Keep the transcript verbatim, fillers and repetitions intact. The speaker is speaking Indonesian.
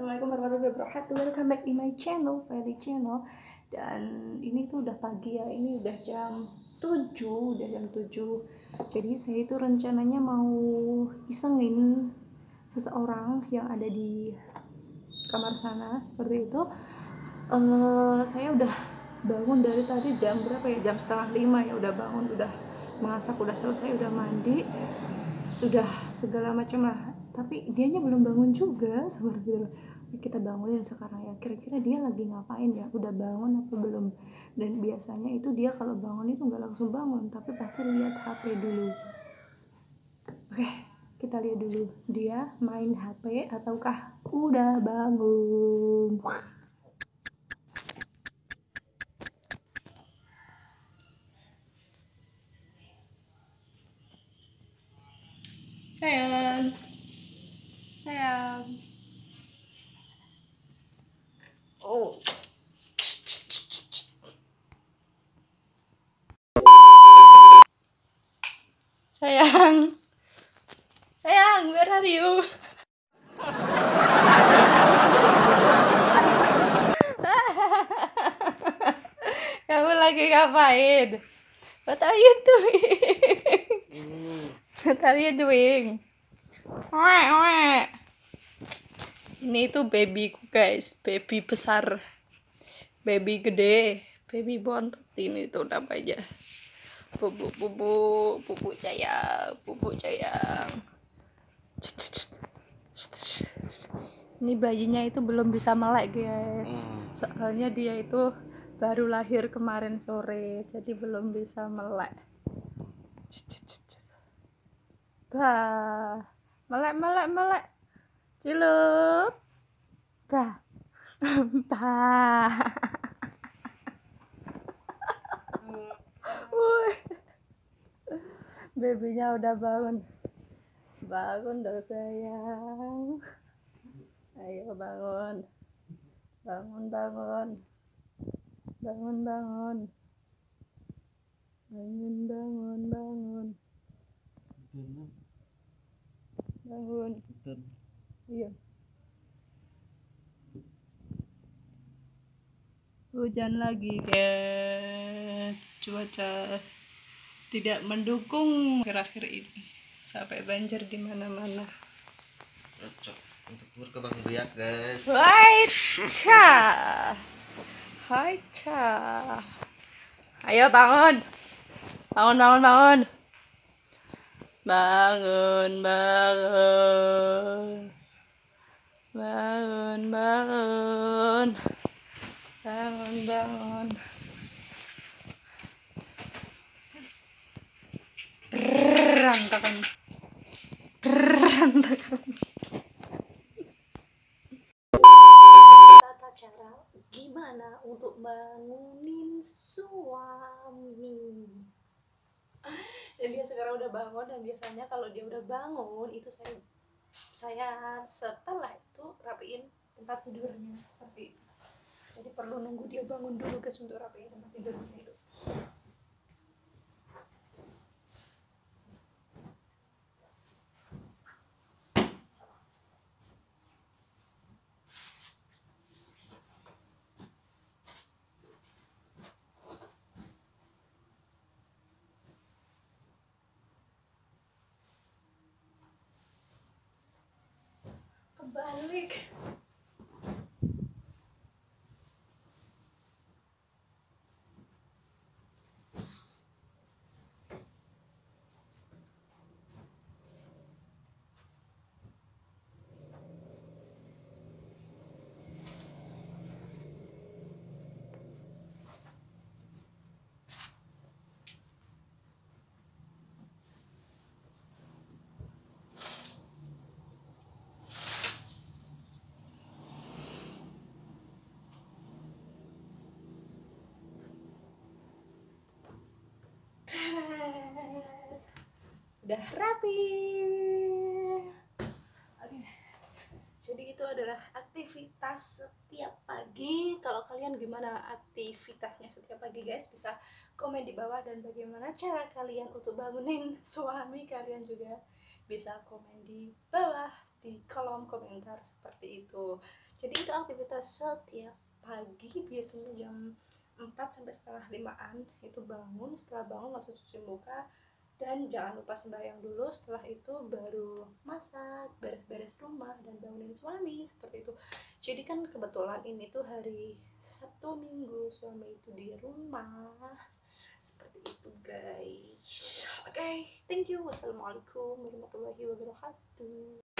Assalamualaikum warahmatullahi wabarakatuh. Welcome back in my channel, Feli Channel. Dan ini tuh udah pagi ya, ini udah jam tujuh, udah jam tujuh. Jadi saya itu rencananya mau isengin seseorang yang ada di kamar sana, seperti itu. Uh, saya udah bangun dari tadi jam berapa ya? Jam setengah lima ya, udah bangun, udah masak, udah selesai, udah mandi, udah segala macam lah, tapi dianya belum bangun juga. Seperti itu kita bangunin sekarang ya, kira-kira dia lagi ngapain ya, udah bangun apa belum. Dan biasanya itu dia kalau bangun itu nggak langsung bangun, tapi pasti lihat H P dulu. Oke, kita lihat dulu dia main H P ataukah udah bangun. Sayang, sayang. Oh, sayang, sayang, where are you? Kamu lagi ngapain? What are you doing? What are you doing? Wah, wah. Ini itu babyku guys, baby besar, baby gede, baby bontot. Ini tuh namanya bubuk bubuk bubuk sayang, bubuk sayang. Ini bayinya itu belum bisa melek guys, soalnya dia itu baru lahir kemarin sore, jadi belum bisa melek. Bah, melek melek melek, cilup, bah, bah. Wih, babynya udah bangun, bangun dong sayang, ayo bangun, bangun bangun, bangun bangun, bangun bangun bangun, bangun, iya. Hujan lagi guys, cuaca tidak mendukung akhir-akhir ini, sampai banjir di mana-mana. Cocok untuk berkembang biak guys. Hai cha, hai cha, ayo bangun, bangun bangun bangun, bangun bangun, bangun bangun, bangun bangun. Berantakan, berantakan. Tata cara gimana untuk bangunin suami. Dan dia sekarang udah bangun, dan biasanya kalau dia udah bangun itu saya saya setelah itu rapiin tempat tidurnya seperti itu. Jadi perlu nunggu dia bangun dulu guys untuk rapiin tempat tidurnya itu. Kebalik. Udah rapi. Oke. Jadi itu adalah aktivitas setiap pagi. Kalau kalian gimana aktivitasnya setiap pagi guys, bisa komen di bawah. Dan bagaimana cara kalian untuk bangunin suami kalian juga bisa komen di bawah di kolom komentar seperti itu. Jadi itu aktivitas setiap pagi, biasanya jam empat sampai setengah limaan itu bangun. Setelah bangun langsung cuci muka, dan jangan lupa sembahyang dulu. Setelah itu baru masak, beres-beres rumah, dan bangunin suami, seperti itu. Jadi kan kebetulan ini tuh hari Sabtu Minggu, suami itu di rumah, seperti itu guys. Oke, okay, thank you. Wassalamualaikum warahmatullahi wabarakatuh.